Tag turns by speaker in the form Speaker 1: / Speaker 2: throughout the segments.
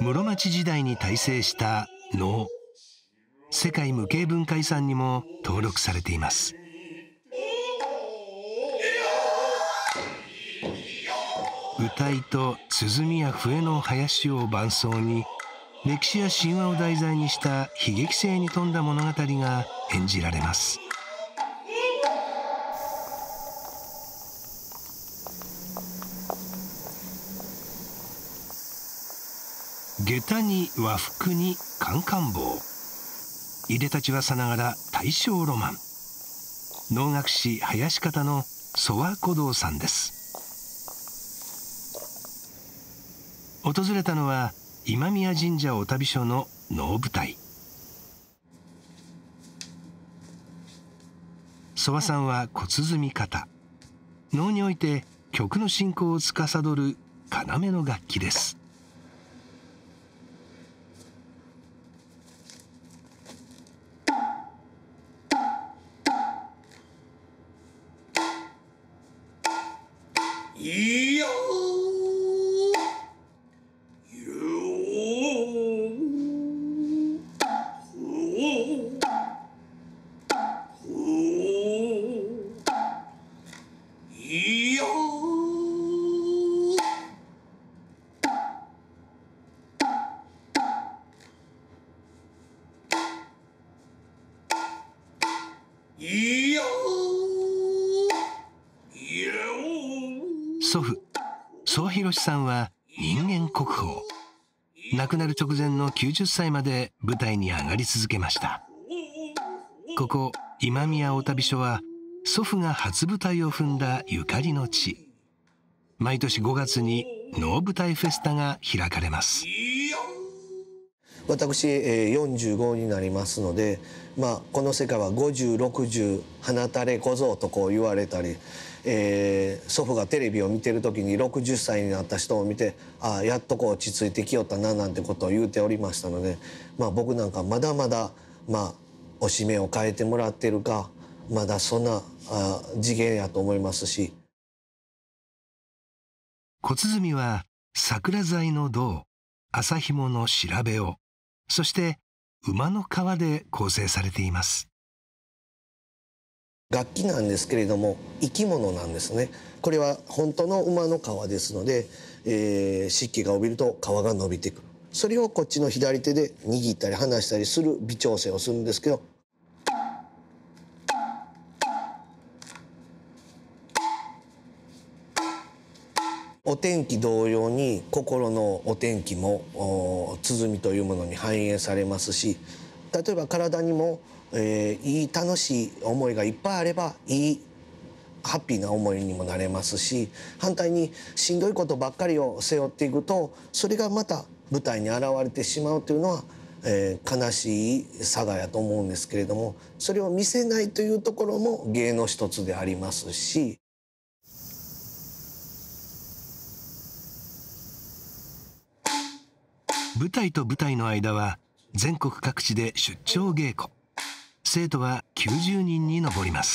Speaker 1: 室町時代に大成した能、世界無形文化遺産にも登録されています。謡と鼓や笛の囃子を伴奏に、歴史や神話を題材にした悲劇性に富んだ物語が演じられます。下駄に和服にカンカン帽、いでたちはさながら大正ロマン。能楽師囃子方の曽我小道さんです。訪れたのは今宮神社お旅所の能舞台。曽我さんは小鼓方、能において曲の進行を司る要の楽器です。
Speaker 2: いや
Speaker 1: 祖父曽我博さんは人間国宝。亡くなる直前の90歳まで舞台に上がり続けました。ここ今宮お旅所は祖父が初舞台を踏んだゆかりの地。毎年5月に能舞台フェスタが開かれます。
Speaker 3: 私45になりますので、この世界は50、60放たれ小僧とこう言われたり、祖父がテレビを見てる時に60歳になった人を見て、やっとこう落ち着いてきよったななんてことを言うておりましたので、僕なんかまだまだおしめを変えてもらってるか、まだそんな次元やと思いますし。
Speaker 1: 小鼓は桜材の胴、麻紐の調べを、そして馬の皮で構成されています。
Speaker 3: 楽器なんですけれども生き物なんですね。これは本当の馬の皮ですので、湿気が帯びると皮が伸びてくる。それをこっちの左手で握ったり離したりする微調整をするんですけど、お天気同様に心のお天気も鼓というものに反映されますし、例えば体にも、いい楽しい思いがいっぱいあればいいハッピーな思いにもなれますし、反対にしんどいことばっかりを背負っていくとそれがまた舞台に現れてしまうというのは、悲しいさがやと思うんですけれども、それを見せないというところも芸の一つでありますし。
Speaker 1: 舞台と舞台の間は全国各地で出張稽古。生徒は90人に上ります。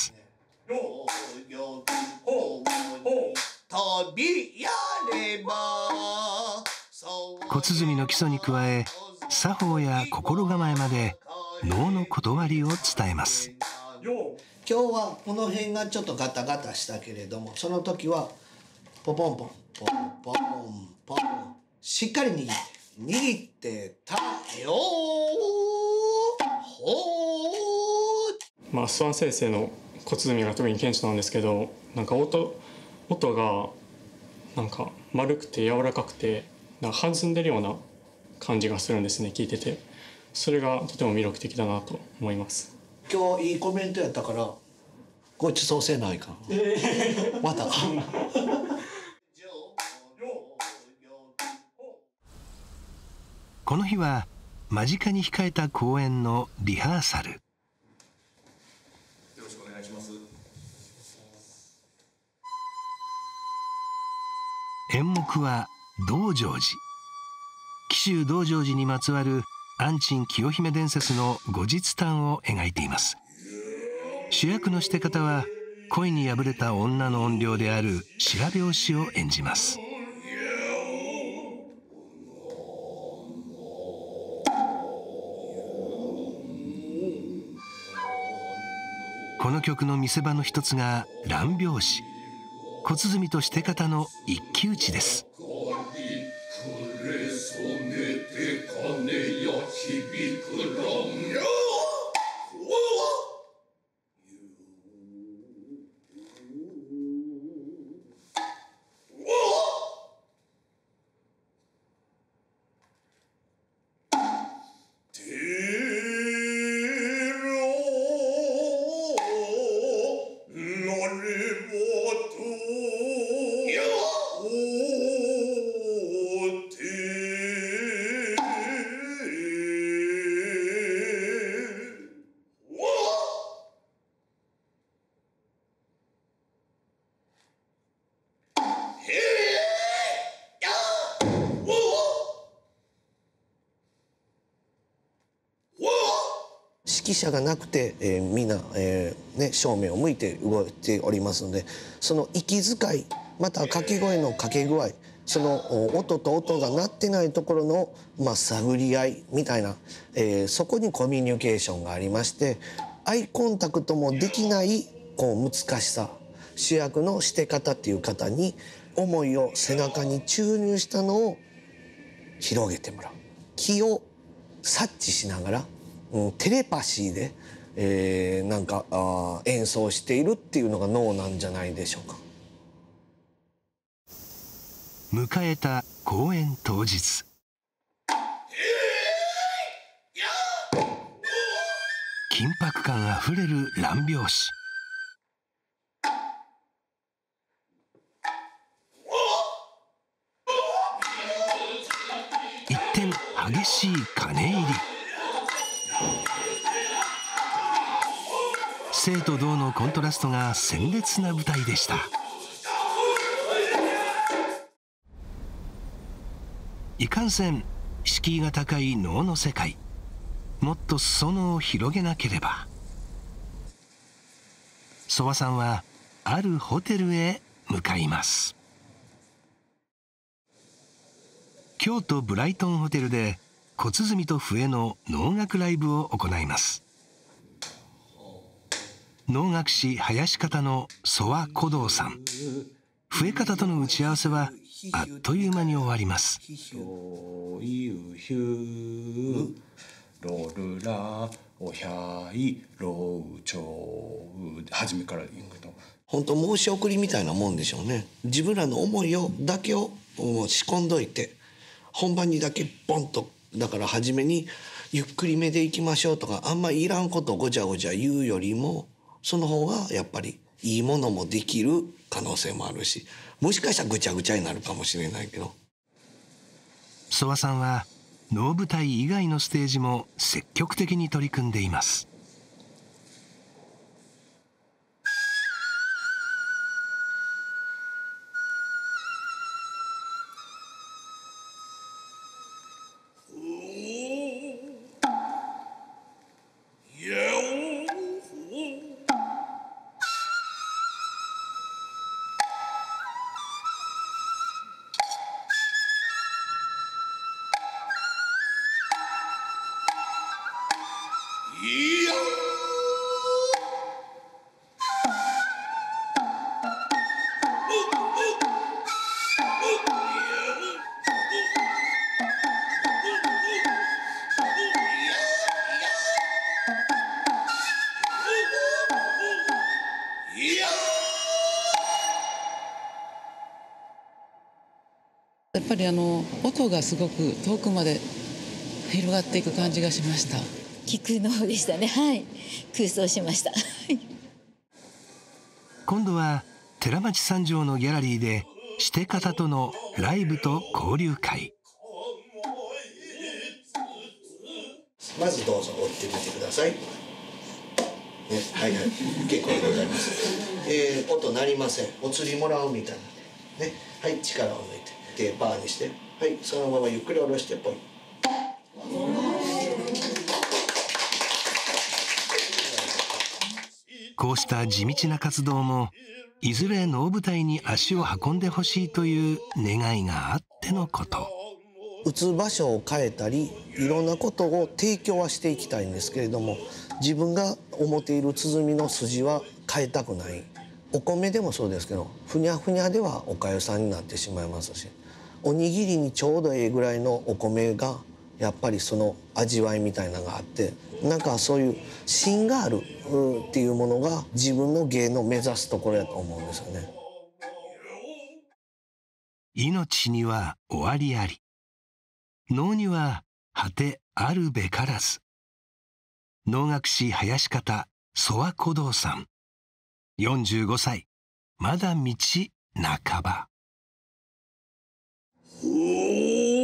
Speaker 1: 小鼓の基礎に加え、作法や心構えまで能の断りを伝えます。
Speaker 3: 今日はこの辺がちょっとガタガタしたけれども、その時はポポンポンポンポンポン、しっかり握ってたよ
Speaker 4: 諏訪先生の小鼓が特に顕著なんですけど、なんか音がなんか丸くて柔らかくて、なんか弾んでるような感じがするんですね、聞いてて。それがとても魅力的だなと思います。
Speaker 3: 今日いいコメントやったからごちそうせないかん、また
Speaker 1: この日は間近に控えた公演のリハーサル。
Speaker 2: よろしくお願いします。
Speaker 1: 演目は道成寺。紀州道成寺にまつわる安珍清姫伝説の後日談を描いています。主役のして方は恋に破れた女の怨霊である白拍子を演じます。 この曲の見せ場の一つが乱拍子、小鼓として方の一騎打ちです。
Speaker 3: 指揮者がなくて、みんな、正面を向いて動いておりますので、その息遣いまた掛け声の掛け具合、その音と音が鳴ってないところの、探り合いみたいな、そこにコミュニケーションがありまして、アイコンタクトもできない難しさ、主役のして方っていう方に思いを背中に注入したのを広げてもらう、気を察知しながら、テレパシーで、演奏しているっていうのが脳なんじゃないでしょうか。
Speaker 1: 迎えた公演当日、緊迫感あふれる乱拍子。一転激しい鐘入り。静と動のコントラストが鮮烈な舞台でした。いかんせん敷居が高い能の世界、もっと裾野を広げなければ。曽我さんはあるホテルへ向かいます。京都ブライトンホテルで小鼓と笛の能楽ライブを行います。能楽師林方の曽我鼓動さん、笛方との打ち合わせはあっという間に終わります。
Speaker 2: ロルラおひゃいロウチョウ、初めから言うけど、
Speaker 3: 本当申し送りみたいなもんでしょうね。自分らの思いだけを仕込んどいて、本番にだけボンと、だから初めにゆっくりめでいきましょうとか、あんまりいらんことをごちゃごちゃ言うよりも、その方がやっぱりいいものもできる可能性もあるし、もしかしたらぐちゃぐちゃになるかもしれないけど。
Speaker 1: 曽我さんは能舞台以外のステージも積極的に取り組んでいます。
Speaker 5: やっぱり音がすごく遠くまで広がっていく感じがしました。
Speaker 6: 聞くのでしたね。はい、空想しました。
Speaker 1: 今度は寺町三条のギャラリーでして方とのライブと交流会。
Speaker 3: まずどうぞ折ってみてください。はいはい、結構でございます。音鳴りません。お釣りもらうみたいなね。はい、力を抜いて手パーにして、はい、そのままゆっくり下ろしてポイ。
Speaker 1: こうした地道な活動もいずれ能舞台に足を運んでほしいという願いがあってのこと。
Speaker 3: 打つ場所を変えたり、いろんなことを提供はしていきたいんですけれども、 自分が思っている鼓の筋は変えたくない。お米でもそうですけど、ふにゃふにゃではおかゆさんになってしまいますし、おにぎりにちょうどええぐらいのお米がやっぱりその味わいみたいなのがあって、なんかそういう芯があるっていうものが自分の芸の目指すところやと思うんですよね。
Speaker 1: 命には終わりあり、能には果てあるべからず。能楽師林方曽我小道さん、45歳、まだ道半ば。
Speaker 3: お